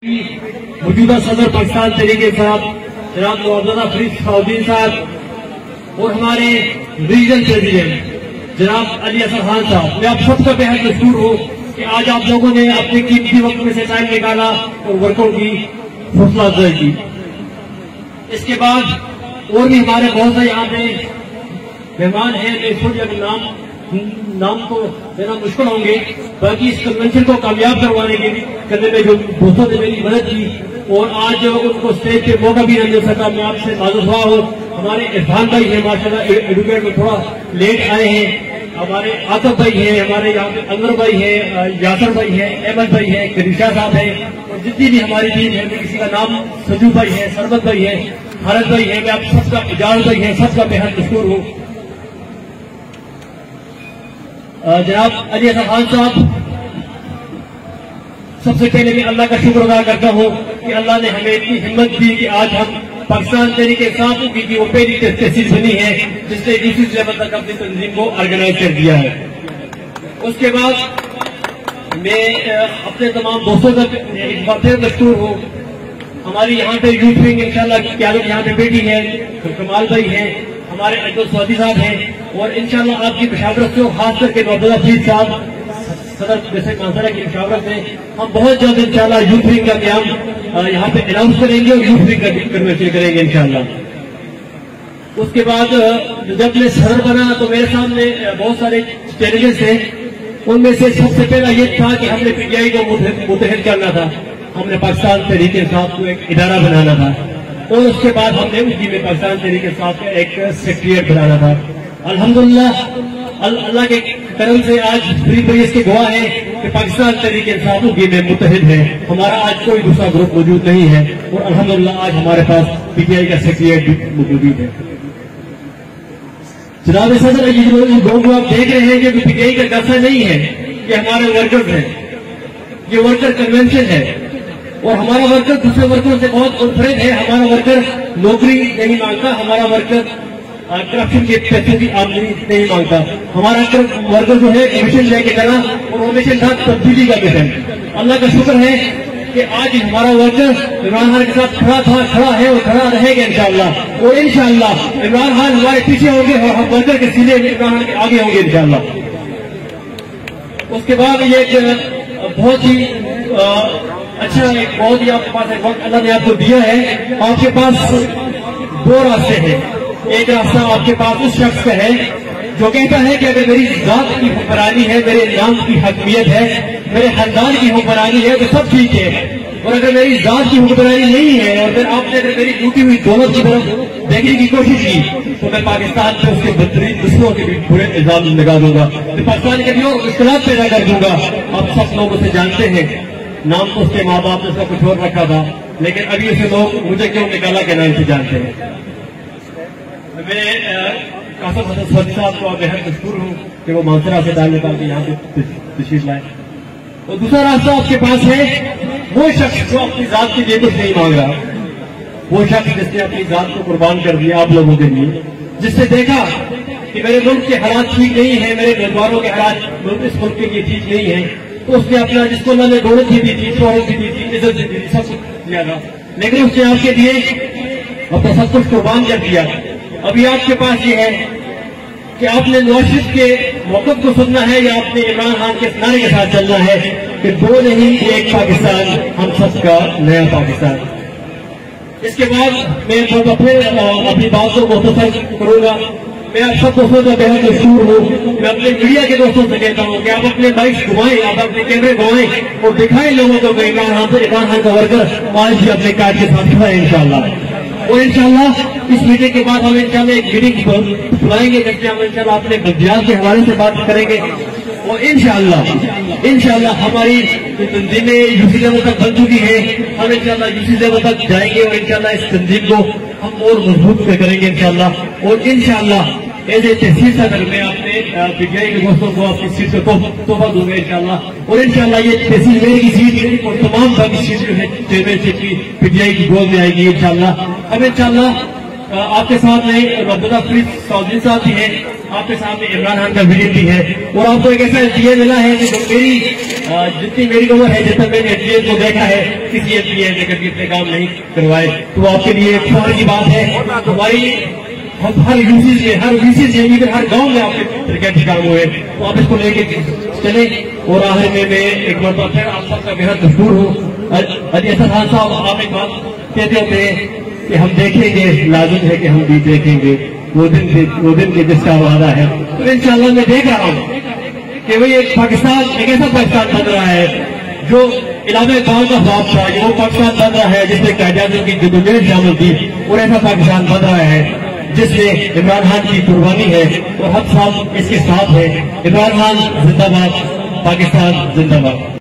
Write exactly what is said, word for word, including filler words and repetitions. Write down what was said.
موجودہ صدر پاکستان تحریک انصاف جناب معززہ فرید صفاؤدین صاحب اور ہمارے ریجن پریزیڈنٹ جناب علی اصغر خان صاحب، میں آپ سب کا بے حد مشکور ہوں کہ آج آپ لوگوں نے اپنے قیمتی وقت میں سے ٹائم نکالا اور ورکروں کی حوصلہ افزائی کی۔ اس کے بعد اور بھی ہمارے بہت سے یہاں پہ مہمان ہیں، میں اس وقت نام نام کو دینا مشکل ہوں گے، باقی اس کنونشن کو کامیاب کروانے کے کرنے میں جو دوستوں نے میری مدد کی اور آج ان کو اسٹیج پہ موقع بھی نہیں مل سکا، میں آپ سے معذور خواہ ہوں۔ ہمارے عرفان بھائی ہیں، ماشاءاللہ ایڈوکیٹ میں تھوڑا لیٹ آئے ہیں، ہمارے عاطف بھائی ہیں، ہمارے یہاں پہ انور بھائی ہیں، یاسر بھائی ہیں، احمد بھائی ہیں، کریشا صاحب ہیں، اور جتنی بھی ہماری ٹیم ہے، کسی کا نام سجو بھائی ہے، سربت بھائی ہے، خالد بھائی ہے، میں آپ سب کا اجاز بھائی ہے، سب کا بے حد مشکور ہوں۔ جناب علی اصغر خان صاحب، سب سے پہلے میں اللہ کا شکر ادا کرتا ہوں کہ اللہ نے ہمیں اتنی ہمت دی کہ آج ہم پاکستان تحریک انصاف کی وہ پہلی تحصیل بنی ہے جس نے ڈی سی لیول تک اپنی تنظیم کو آرگنائز کر دیا ہے۔ اس کے بعد میں اپنے تمام دوستوں کا ایک بار پھر مشکور ہوں۔ ہماری یہاں پہ یوتھ ونگ انشاءاللہ کی قیادت یہاں پہ بیٹی ہے، کمال بھائی ہیں، ہمارے عبد سعودی صاحب ہیں، اور انشاءاللہ آپ کی مشاورت سے خاص کر کے معززہ فرید صاحب صدر جیسے کانسلر کی مشاورت میں ہم بہت جلد انشاءاللہ یوتھ ونگ کا قیام یہاں پہ اناؤنس کریں گے اور یوتھ ونگ کا کنوینشن کریں گے انشاءاللہ۔ اس کے بعد جب میں صدر بنا تو میرے سامنے بہت سارے چیلنجز تھے، ان میں سے سب سے پہلا یہ تھا کہ ہم نے پی ٹی آئی کو متحد کرنا تھا، ہم نے پاکستان تحریک انصاف کو ایک ادارہ بنانا تھا، اور اس کے بعد ہم نے اسی میں پاکستان تحریک انصاف کا ایک سیکریٹریٹ بنانا تھا۔ الحمدللہ اللہ کے کرم سے آج فرید بھائی اس کے گواہ ہیں کہ پاکستان تحریک انصاف کی میں متحد ہے، ہمارا آج کوئی دوسرا گروپ موجود نہیں ہے، اور الحمدللہ آج ہمارے پاس پی ٹی آئی کا سیکریٹریٹ موجود ہے۔ جناب صدر، یہ جو آپ دیکھ رہے ہیں کہ پی ٹی آئی کا جلسہ نہیں ہے، یہ ہمارے ورکرز ہیں، یہ ورکر کنونشن ہے، اور ہمارا ورکر دوسرے ورکروں سے بہت منفرد ہے۔ ہمارا ورکر نوکری نہیں مانگتا، ہمارا ورکر کرپشن کے پیسوں کی آمدنی نہیں مانگتا، ہمارا ورکر جو ہے مشن لے کے چلا اور وہ مشن تھا تبدیلی کا مشن۔ اللہ کا شکر ہے کہ آج ہمارا ورکر عمران خان کے ساتھ کھڑا تھا، کھڑا ہے اور کھڑا رہے گا انشاءاللہ، اور انشاءاللہ عمران خان ہمارے پیچھے ہوں گے اور ہم ورکر کے سینے عمران خان کے آگے ہوں گے انشاءاللہ۔ اس کے بعد یہ ایک بہت ہی اچھا ایک بہت ہی آپ کے پاس ایک وقت اللہ نے آپ کو دیا ہے، آپ کے پاس دو راستے ہیں۔ ایک راستہ آپ کے پاس اس شخص کا ہے جو کہتا ہے کہ اگر میری ذات کی حکمرانی ہے، میرے نام کی حکمیت ہے، میرے خاندان کی حکمرانی ہے تو سب ٹھیک ہے، اور اگر میری ذات کی حکمرانی نہیں ہے اور پھر آپ نے اگر میری ٹوٹی ہوئی دولت کی طرف دیکھنے کی کوشش کی تو میں پاکستان سے اس کے بدترین دشمنوں کے بھی برے الزام لگا دوں گا، میں پاکستان کے بھی اور اختلاف پیدا کر دوں گا۔ آپ سب لوگ اسے جانتے ہیں، نام تو اس کے ماں باپ نے اس کا کچھ اور رکھا تھا، لیکن ابھی اسے لوگ مجھے کیوں نکالا کے نام سے جانتے ہیں۔ میں قاسم حسن سعودی صاحب کو بے حد مشکور ہوں کہ وہ مانسرا سے ٹائم نکال کے یہاں پہ تشریف لائے۔ اور دوسرا راستہ آپ کے پاس ہے وہ شخص جو اپنی ذات کے لیے کچھ نہیں مانگ رہا، وہ شخص جس نے اپنی ذات کو قربان کر دیا آپ لوگوں کے لیے، جس نے دیکھا کہ میرے ملک کے حالات ٹھیک نہیں ہیں، میرے گھرواروں کے حالات اس ملک کے لیے ٹھیک نہیں ہیں، تو اس نے اپنا جس کو اللہ نے دولت بھی دی تھی، شہرت بھی دی تھی، عزت بھی دی تھی، سب کچھ دیا تھا، لیکن اس نے آپ کے لیے اپنا سب کچھ قربان کر دیا۔ ابھی آپ کے پاس یہ ہے کہ آپ نے نواز شریف کے موقف کو سننا ہے یا آپ نے عمران خان کے نعرے کے ساتھ چلنا ہے کہ دو نہیں ایک پاکستان، ہم سب کا نیا پاکستان۔ اس کے بعد میں اپنی بات کو مختصر کروں گا۔ میں آپ سب دوستوں کا بے حد مشکور ہوں، میں اپنے میڈیا کے دوستوں سے کہتا ہوں کہ آپ اپنے مائک گھمائیں، آپ اپنے کیمرے گھمائیں اور دکھائیں لوگوں کو کہ عمران خان سے عمران خان کا ورکر آج بھی اپنے کارڈ کے ساتھ کھڑا ہے انشاءاللہ۔ اور انشاءاللہ اس میٹنگ کے بعد ہم انشاءاللہ ایک میٹنگ بلائیں گے جس میں ہم انشاءاللہ اپنے بلدیات کے حوالے سے بات کریں گے، اور انشاءاللہ انشاءاللہ ہماری تنظیمیں یو سی لیول تک بن چکی ہیں، ہم انشاءاللہ یو سی لیول تک جائیں گے اور انشاءاللہ اس تنظیم کو ہم اور مضبوط کریں گے انشاءاللہ، اور انشاءاللہ ایز اے تحصیل صدر میں اپنے پی ٹی آئی کے دوستوں کو اپنی سیٹ کو تحفہ دوں گا انشاءاللہ، اور انشاءاللہ یہ تحصیل میری کی سیٹ اور تمام باقی سیٹ جو ہے چیئرمین شپ کی پی ٹی آئی کی گود میں آئے گی انشاءاللہ۔ ہم انشاءاللہ آپ کے ساتھ میں مقبوضہ فرید سعودی صاحب بھی ہیں، آپ کے سامنے عمران خان کا ویڈیو بھی ہے، اور آپ کو ایک ایسا پی اے ملا ہے کہ میری جتنی میری عمر ہے جتنا میں نے پی اے کو دیکھا ہے کسی پی اے نے کبھی اتنے کام نہیں کروائے، تو آپ کے لیے فخر کی بات ہے. ہماری ہر یوسیز میں ہر یوسیز میں ایون ہر گاؤں میں آپ کے کرکٹ کام ہوئے، تو آپ اس کو لے کے چلیں. اور آخر میں میں ایک مرتبہ پھر آپ سب کا بےحد مشہور ہوں. علی حسن خان صاحب آپ ایک بات کہتے ہوتے ہیں کہ ہم دیکھیں گے، لازم ہے کہ ہم بھی دیکھیں گے وہ دن وہ دن کے جس کا وعدہ ہے. تو انشاءاللہ میں دیکھ رہا ہوں کہ وہی ایک پاکستان ایک ایسا پاکستان بن رہا ہے جو علامہ اقبال کا خواب تھا، وہ پاکستان بن رہا ہے جس میں قائد اعظم کی جدوجہد شامل تھی، اور ایسا پاکستان بن رہا ہے جس میں عمران خان کی قربانی ہے اور ہر سال اس کے ساتھ ہے. عمران خان زندہ باد، پاکستان زندہ باد.